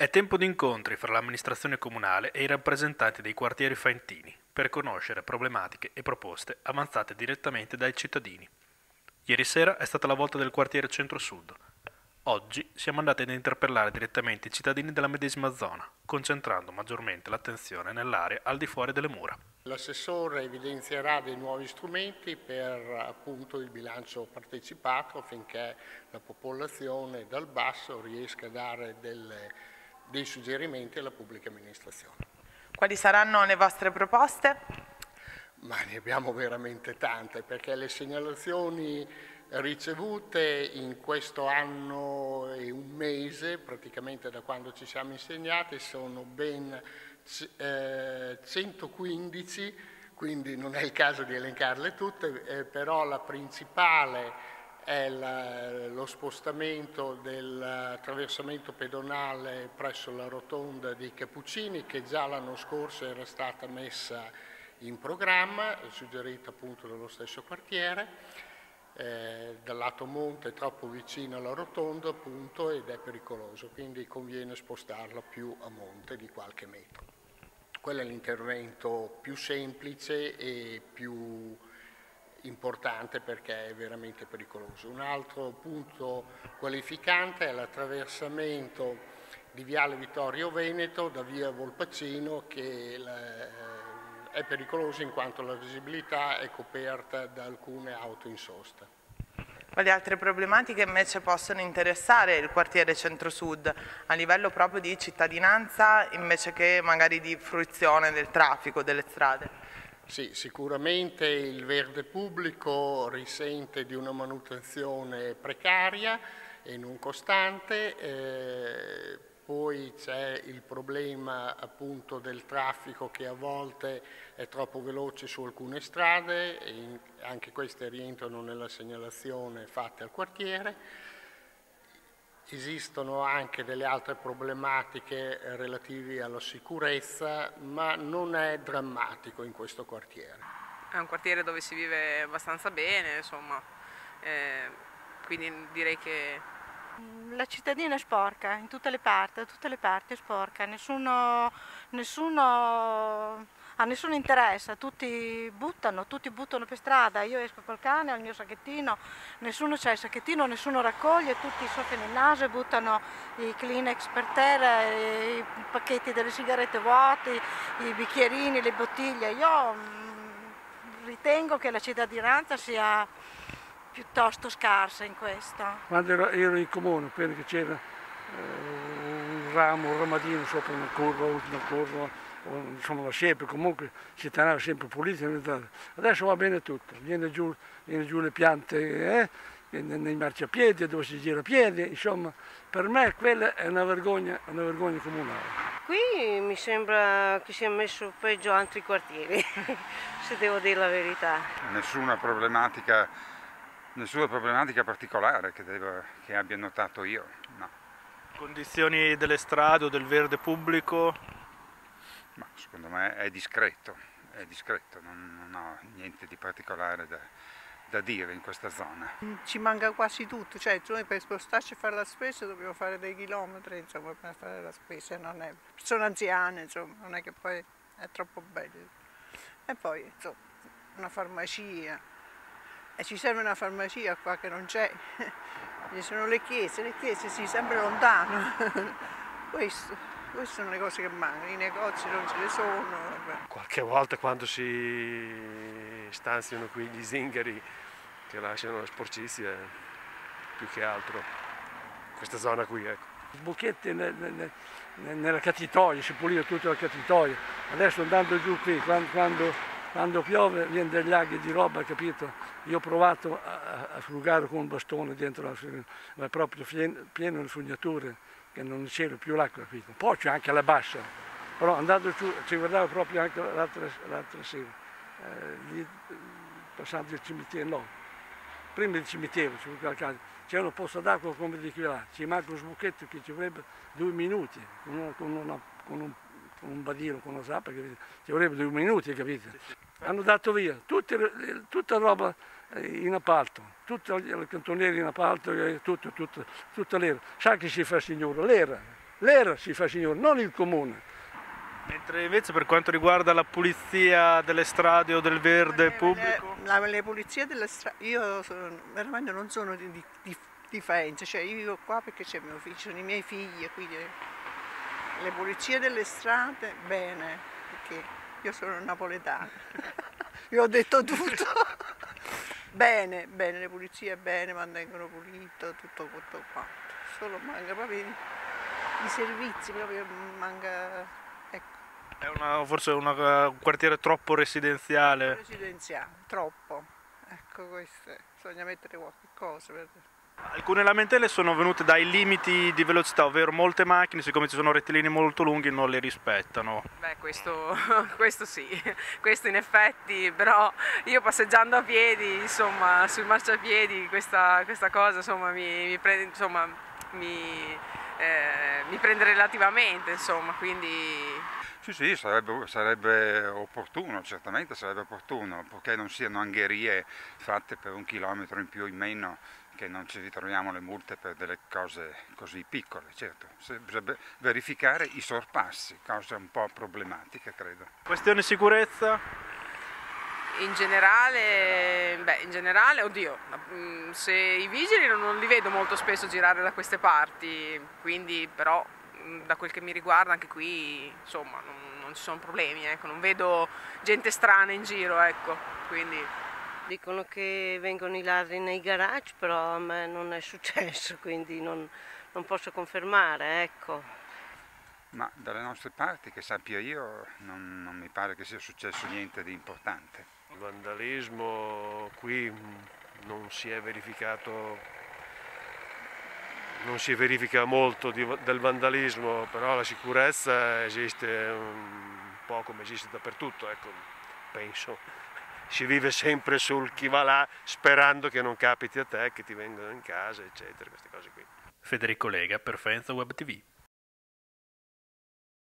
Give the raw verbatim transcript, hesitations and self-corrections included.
È tempo di incontri fra l'amministrazione comunale e i rappresentanti dei quartieri faentini per conoscere problematiche e proposte avanzate direttamente dai cittadini. Ieri sera è stata la volta del quartiere Centro-Sud. Oggi siamo andati ad interpellare direttamente i cittadini della medesima zona, concentrando maggiormente l'attenzione nell'area al di fuori delle mura. L'assessore evidenzierà dei nuovi strumenti per appunto il bilancio partecipato affinché la popolazione dal basso riesca a dare delle, dei suggerimenti alla pubblica amministrazione. Quali saranno le vostre proposte? Ma ne abbiamo veramente tante, perché le segnalazioni ricevute in questo anno e un mese, praticamente da quando ci siamo insegnati, sono ben eh, centoquindici, quindi non è il caso di elencarle tutte, eh, però la principale è la, lo spostamento del attraversamento pedonale presso la rotonda dei Cappuccini, che già l'anno scorso era stata messa in programma, suggerita appunto dallo stesso quartiere. Eh, dal lato monte è troppo vicino alla rotonda appunto ed è pericoloso, quindi conviene spostarla più a monte di qualche metro. Quello è l'intervento più semplice e più importante perché è veramente pericoloso. Un altro punto qualificante è l'attraversamento di Viale Vittorio Veneto da via Volpacino, che la, è pericoloso in quanto la visibilità è coperta da alcune auto in sosta. Quali altre problematiche invece possono interessare il quartiere Centro-Sud a livello proprio di cittadinanza invece che magari di fruizione del traffico delle strade? Sì, sicuramente il verde pubblico risente di una manutenzione precaria e non costante. Eh, Poi c'è il problema appunto del traffico che a volte è troppo veloce su alcune strade e in, anche queste rientrano nella segnalazione fatta al quartiere. Esistono anche delle altre problematiche relative alla sicurezza, ma non è drammatico in questo quartiere. È un quartiere dove si vive abbastanza bene, insomma, eh, quindi direi che la cittadina è sporca, in tutte le parti, da tutte le parti è sporca, nessuno, nessuno, a nessuno interessa, tutti buttano, tutti buttano per strada, io esco col cane, ho il mio sacchettino, nessuno c'ha il sacchettino, nessuno raccoglie, tutti soffiano il naso e buttano i Kleenex per terra, i pacchetti delle sigarette vuoti, i bicchierini, le bottiglie. Io ritengo che la cittadinanza sia piuttosto scarsa in questo. Quando ero, ero in comune, quello che c'era eh, un ramo, un ramadino sopra una curva, una curva, o, insomma la siepe, comunque si teneva sempre pulita. Adesso va bene tutto, viene giù, viene giù le piante eh, nei marciapiedi, dove si gira a piedi, insomma per me quella è una vergogna, una vergogna comunale. Qui mi sembra che sia messo peggio altri quartieri, se devo dire la verità. Nessuna problematica Nessuna problematica particolare che, devo, che abbia notato io, no. Condizioni delle strade o del verde pubblico? Ma secondo me è discreto, è discreto, non, non ho niente di particolare da, da dire in questa zona. Ci manca quasi tutto, cioè noi per spostarci a fare la spesa dobbiamo fare dei chilometri, insomma, per fare la spesa, non è, sono anziane, insomma, non è che poi è troppo bello. E poi, insomma, una farmacia. E ci serve una farmacia qua che non c'è, ci sono le chiese, le chiese sì, sempre lontano. Questo, queste sono le cose che mancano, i negozi non ce ne sono. Qualche volta quando si stanziano qui gli zingari che lasciano la sporcizia, più che altro, questa zona qui, ecco. Sbuchetti nel, nel, nella catitoia, si puliva tutta la catitoia, adesso andando giù qui, quando, quando Quando piove viene degli laghi di roba, capito? Io ho provato a, a frugare con un bastone dentro la ma è proprio pieno di fognature, che non c'era più l'acqua, capito? Poi c'è anche la bassa, però andando giù ci guardavo proprio anche l'altra sera, eh, lì, passando il cimitero, no, prima del cimitero c'è un posto d'acqua come di qui là, ci manca un sbuchetto che ci vorrebbe due minuti, con, una, con, una, con un con un badino, con una zappa, capito? Ci vorrebbe due minuti, capito? Hanno dato via tutte, tutta roba in appalto, tutte le cantoniere in appalto, tutto, tutto, tutta l'era. Sa che si fa signore? L'era. l'E R si fa signore, non il comune. Mentre invece per quanto riguarda la pulizia delle strade o del verde le, pubblico? Le, la, le pulizie delle strade, io sono, veramente non sono di, di, di, di Faenza, cioè io vivo qua perché c'è mio figlio, sono i miei figli, quindi le pulizie delle strade bene, perché io sono napoletana, vi ho detto tutto. Bene, bene, le pulizie bene, mantengono pulito, tutto tutto quanto. Solo manca proprio i servizi, proprio manca, ecco. È una, forse una, un quartiere troppo residenziale. Residenziale, troppo. Ecco questo, bisogna mettere qualche cosa. Per... Alcune lamentele sono venute dai limiti di velocità, ovvero molte macchine, siccome ci sono rettilinei molto lunghi, non li rispettano. Beh, questo, questo sì, questo in effetti, però io passeggiando a piedi, insomma, sul marciapiedi, questa, questa cosa, insomma, mi, mi, prende, insomma, mi, eh, mi prende relativamente, insomma, quindi... Sì, sì, sarebbe, sarebbe opportuno, certamente sarebbe opportuno, purché non siano angherie fatte per un chilometro in più o in meno, che non ci ritroviamo le multe per delle cose così piccole, certo. Bisogna verificare i sorpassi, cosa un po' problematica, credo. Questione sicurezza? In generale, beh, in generale, oddio, se i vigili non li vedo molto spesso girare da queste parti, quindi però da quel che mi riguarda anche qui, insomma, non, non ci sono problemi, ecco, non vedo gente strana in giro, ecco, quindi... Dicono che vengono i ladri nei garage, però a me non è successo, quindi non, non posso confermare, ecco. Ma dalle nostre parti, che sappia io, non, non mi pare che sia successo niente di importante. Il vandalismo qui non si è verificato, non si verifica molto di, del vandalismo, però la sicurezza esiste un po' come esiste dappertutto, ecco, penso. Si vive sempre sul chi va là sperando che non capiti a te, che ti vengano in casa, eccetera, queste cose qui. Federico Lega per Faenza Web T V.